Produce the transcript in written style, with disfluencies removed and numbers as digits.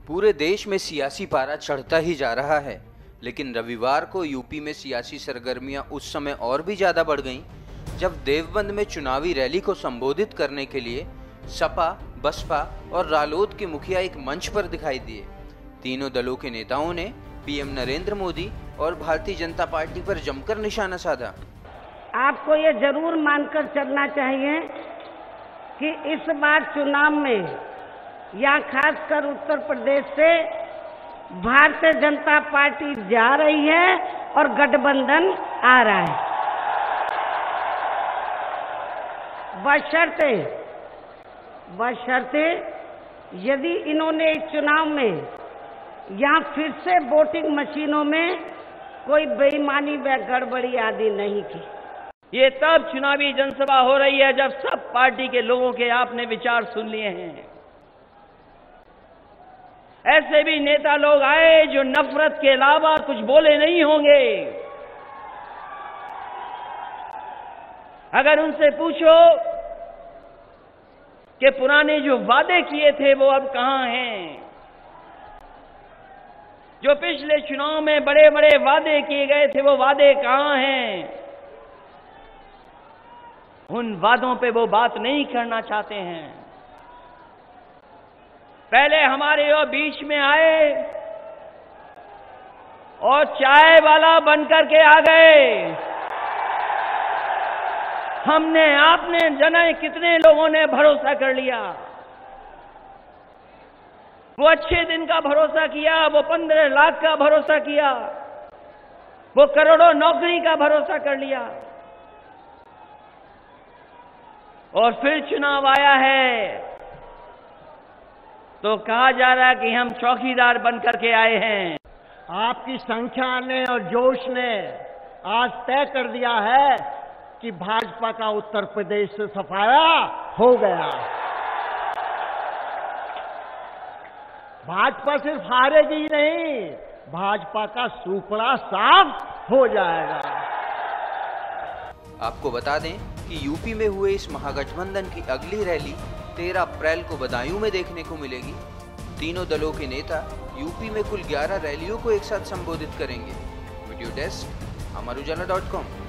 पूरे देश में सियासी पारा चढ़ता ही जा रहा है, लेकिन रविवार को यूपी में सियासी सरगर्मियां उस समय और भी ज्यादा बढ़ गईं, जब देवबंद में चुनावी रैली को संबोधित करने के लिए सपा, बसपा और रालोद के मुखिया एक मंच पर दिखाई दिए। तीनों दलों के नेताओं ने पीएम नरेंद्र मोदी और भारतीय जनता पार्टी पर जमकर निशाना साधा। आपको ये जरूर मानकर चलना चाहिए कि इस बार चुनाव में या खासकर उत्तर प्रदेश से भारतीय जनता पार्टी जा रही है और गठबंधन आ रहा है, बशर्ते यदि इन्होंने इस चुनाव में या फिर से वोटिंग मशीनों में कोई बेईमानी व गड़बड़ी आदि नहीं की। ये तब चुनावी जनसभा हो रही है जब सब पार्टी के लोगों के आपने विचार सुन लिए हैं। ऐसे भी नेता लोग आए जो नफरत के अलावा कुछ बोले नहीं होंगे। अगर उनसे पूछो कि पुराने जो वादे किए थे वो अब कहां हैं, जो पिछले चुनाव में बड़े बड़े वादे किए गए थे वो वादे कहां हैं, उन वादों पे वो बात नहीं करना चाहते हैं। पहले हमारे और बीच में आए और चाय वाला बनकर के आ गए। हमने आपने जाने कितने लोगों ने भरोसा कर लिया। वो अच्छे दिन का भरोसा किया, वो 15 लाख का भरोसा किया, वो करोड़ों नौकरी का भरोसा कर लिया, और फिर चुनाव आया है तो कहा जा रहा है कि हम चौकीदार बनकर के आए हैं। आपकी संख्या ने और जोश ने आज तय कर दिया है कि भाजपा का उत्तर प्रदेश से सफाया हो गया। भाजपा सिर्फ हारेगी ही नहीं, भाजपा का सुपड़ा साफ हो जाएगा। आपको बता दें कि यूपी में हुए इस महागठबंधन की अगली रैली 13 अप्रैल को बदायूं में देखने को मिलेगी। तीनों दलों के नेता यूपी में कुल 11 रैलियों को एक साथ संबोधित करेंगे। Video desk, Amar Ujala dot com.